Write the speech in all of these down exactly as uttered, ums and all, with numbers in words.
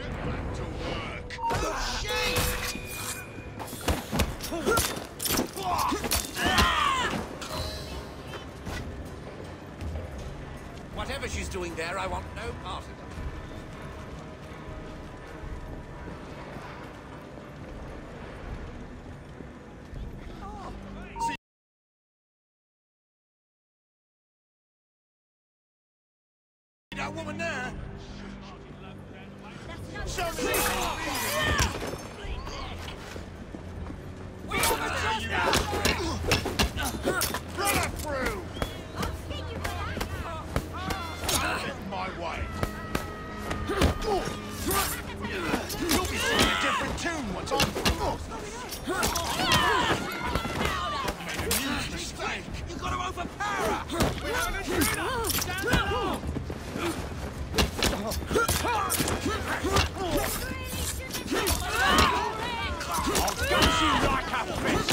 Whatever she's doing there, I want no part of it. That woman there. Show me. We all got you. Run her through. Get in my way. You'll be singing a different tune once I'm through. Made a huge mistake. You got to overpower her. We have an intruder. Stand up. I'll gut you like a fish!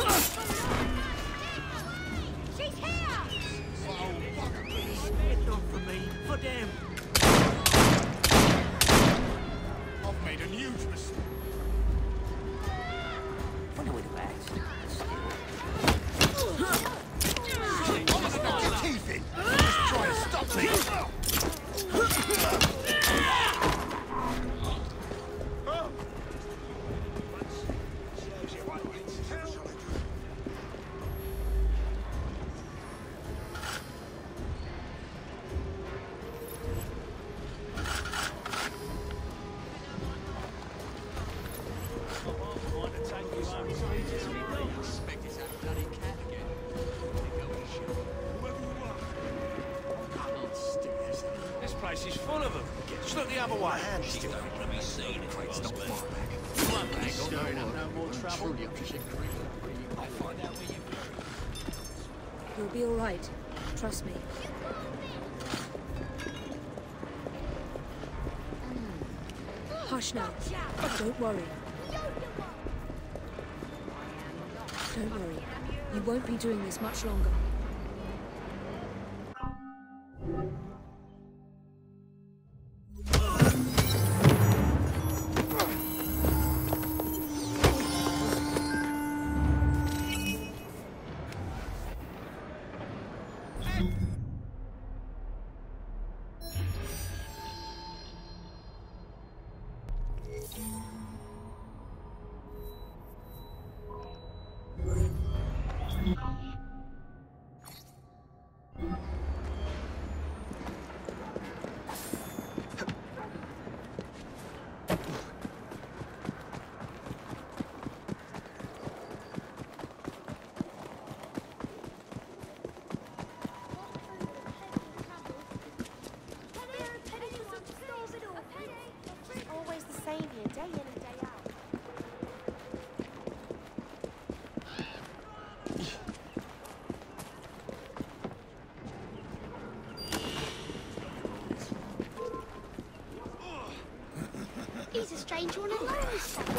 She's here! Oh, bugger me! Not for me, for them. I've made a huge mistake. Wonder where the bag's. I'm gonna knock your teeth in! Just try to stop me! She's full of them. Just look the other way. She don't want to be seen. Craig's not far back. One bag, stirring up no more trouble. I'll find out where you go. You'll be all right. Trust me. Hush now. Don't worry. Don't worry. You won't be doing this much longer. Always the same here, day in and day out. He's a stranger on a lonely side.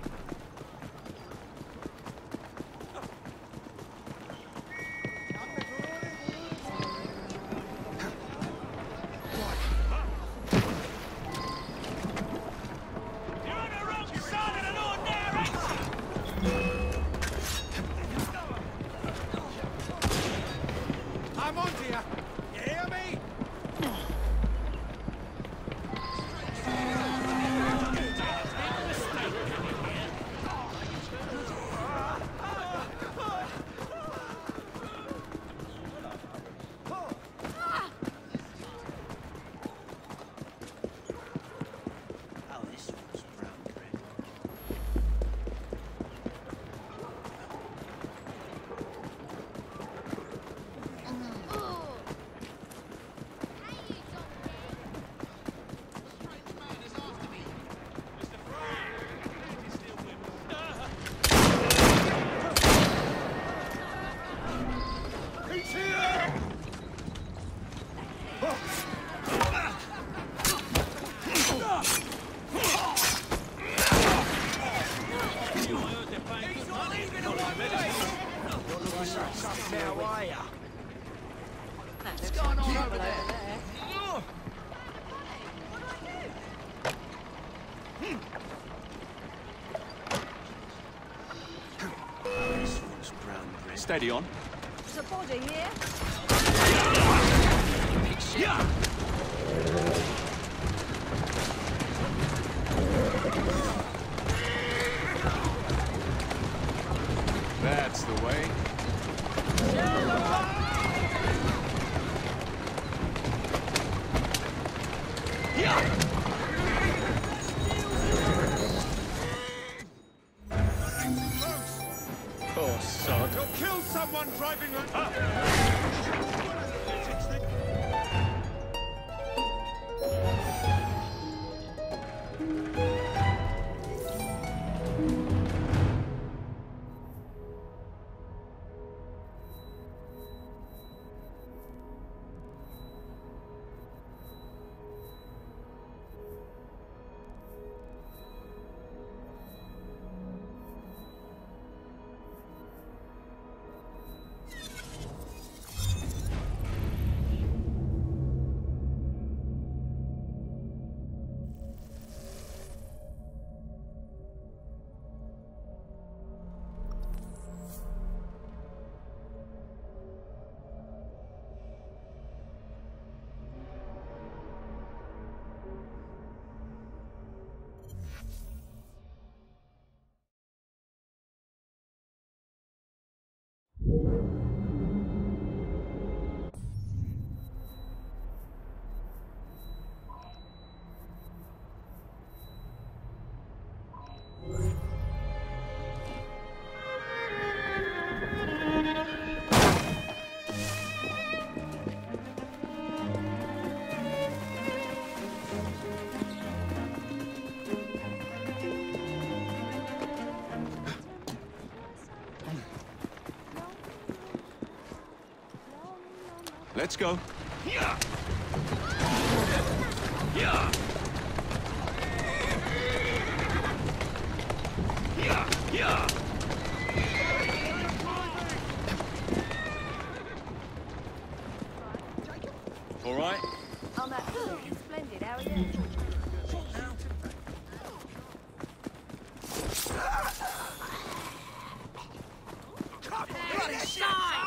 I'm on to you. You hear me? Oh, this one's brown bread. Now, are ya? What's going on over there? This one's brown bread. Steady on. There's a body here. Yeah! That's the way. Oh, sod. You'll kill someone driving like... Let's go. Yeah! Yeah! Yeah! Yeah! All right? I'm absolutely splendid. How are you? Bloody shit!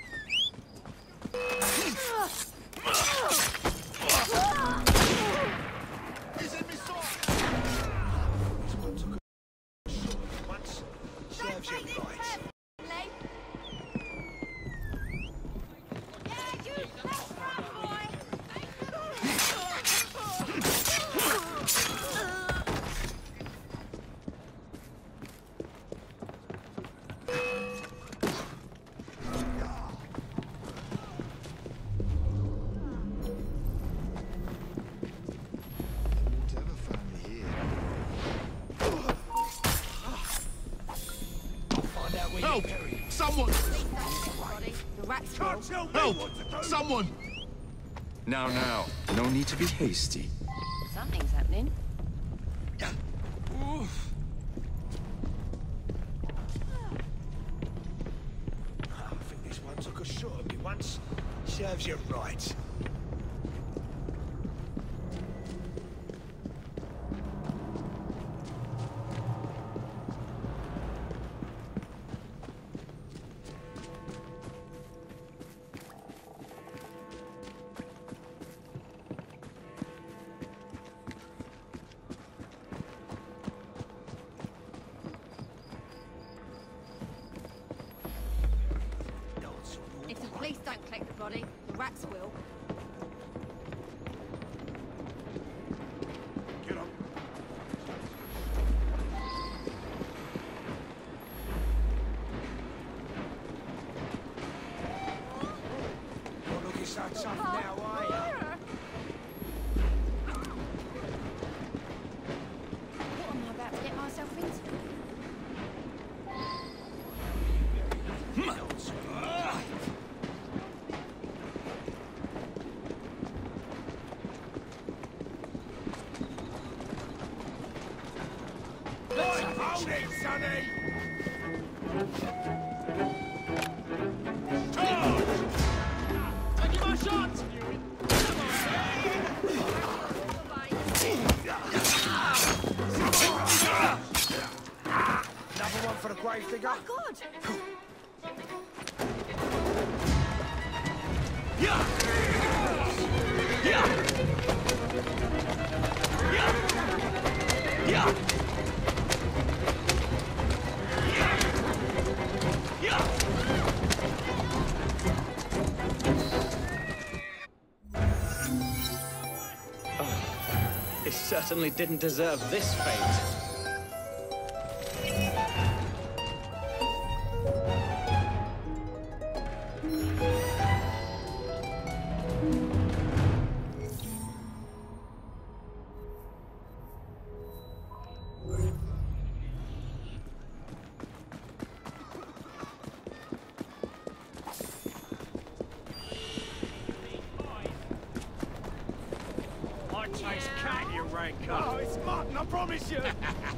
He's in me soft! Someone took a shot once. Serves you right. Help! Someone! The rats Can't tell me Help! what to do! Someone! Now, now, no need to be hasty. Something's happening. Serves you right. If the police don't collect the body, the rats will. Get up. Not looking so tough now, are you? What am I about to get myself into? Hold it, sonny! Taking my shot! Another one for the grave digger. Oh, God! He certainly didn't deserve this fate. I taste cat, you rank Oh, cunt. it's mutton, I promise you!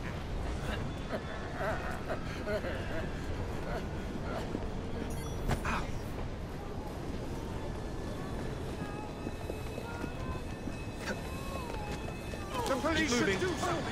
The police should do something!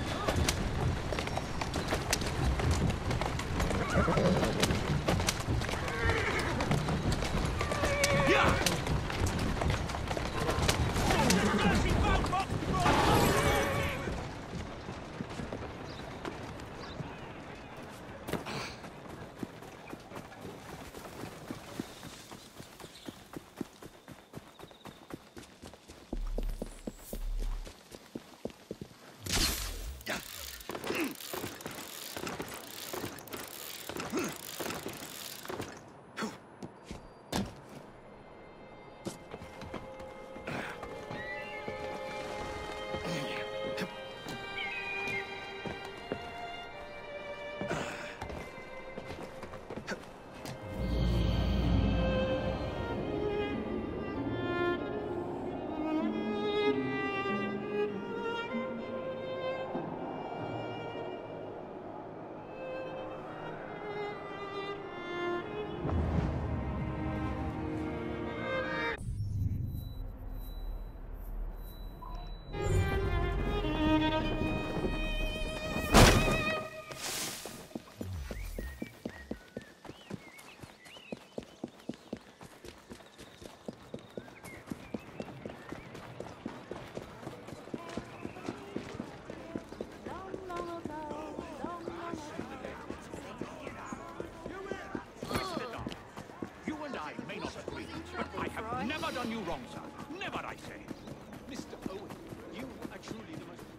Never done you wrong, sir. Never, I say. Mister Owen, you are truly the most...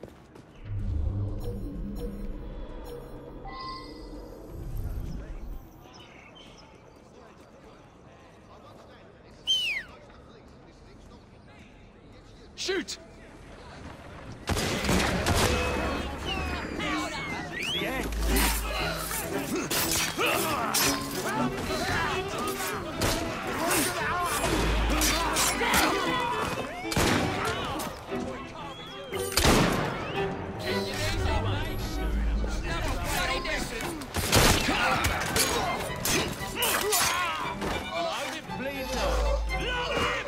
Shoot! It's the end. Load it, bleed.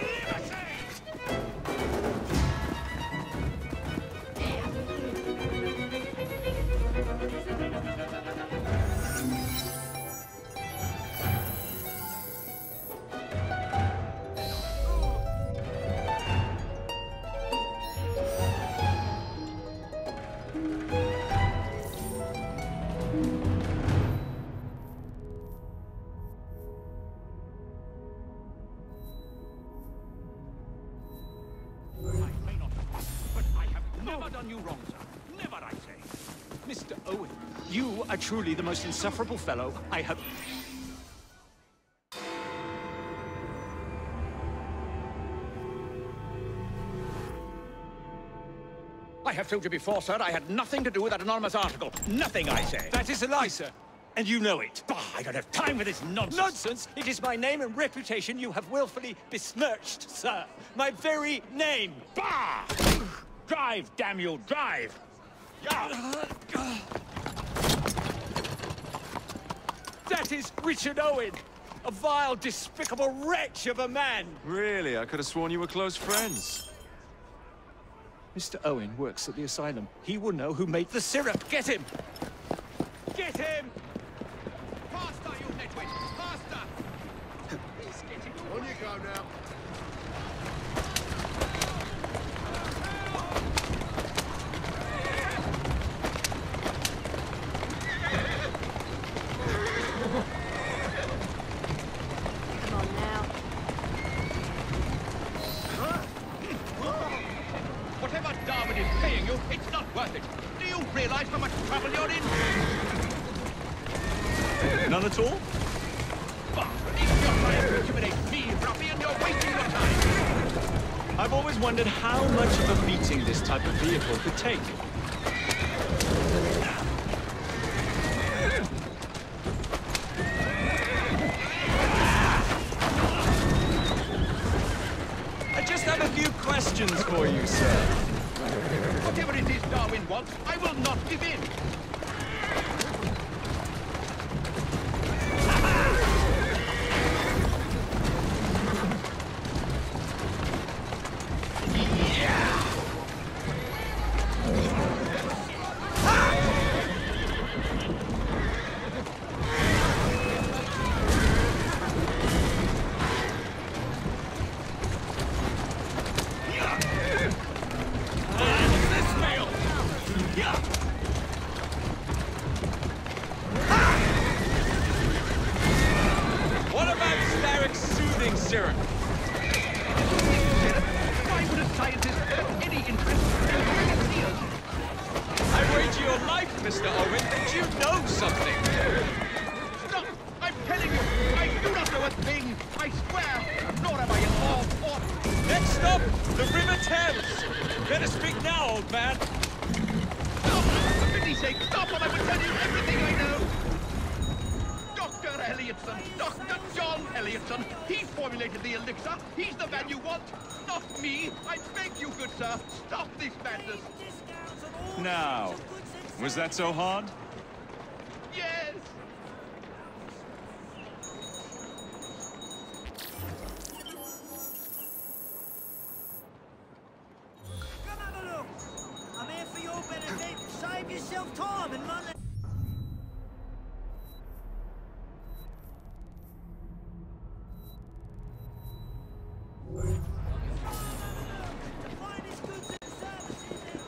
Mister Owen, you are truly the most insufferable fellow I have... I have told you before, sir, I had nothing to do with that anonymous article. Nothing, I say. That is a lie, sir. And you know it. Bah, I don't have time for this nonsense. Nonsense! It is my name and reputation you have willfully besmirched, sir. My very name. Bah! Drive, damn you, drive! Yeah. That is Richard Owen, a vile, despicable wretch of a man. Really? I could have sworn you were close friends. Mister Owen works at the asylum. He will know who made the syrup. Get him! Get him! Faster, you nitwit! Faster! He's getting... On you go now. Come on now. Whatever Darwin is paying you, it's not worth it. Do you realize how much trouble you're in? None at all? Bah, if you're trying to intimidate me, ruffian, you're wasting your time. I've always wondered how much of a beating this type of vehicle could take. I just have a few questions for you, sir. Whatever it is Darwin wants, I will not give in. What about Starrick's soothing syrup? Why would a scientist have any interest in seals? I wager your life, Mister Owen, that you know something. Stop! I'm telling you, I do not know a thing. I swear, nor am I involved or... Next stop, the River Thames. Better speak now, old man. Stop! For pity's sake, stop, or I will tell you everything I know. Doctor Elliotson, Doctor John Elliotson. He formulated the elixir. He's the man you want, not me. I beg you, good sir, stop this madness. Now, was that so hard? Yes. Come have a look. I'm here for your benefit. Save yourself time and money. The finest goods and services.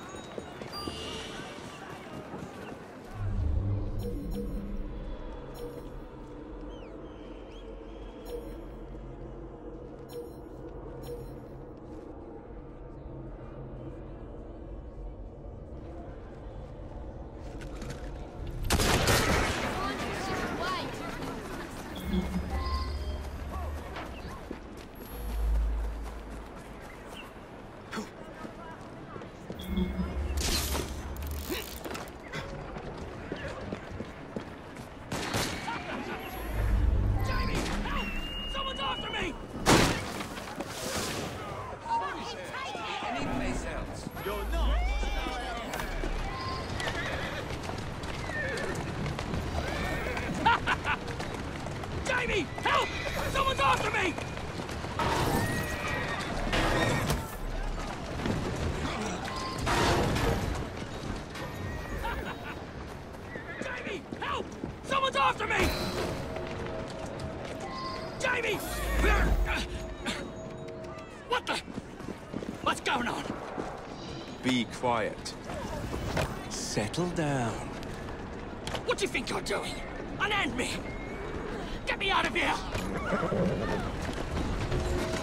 Someone's after me! Any place else? You're not. Jamie, help! Someone's after me! Jamie, help! Someone's after me! Jamie! What the? What's going on? Be quiet. Settle down. What do you think you're doing? Unhand me! Get me out of here!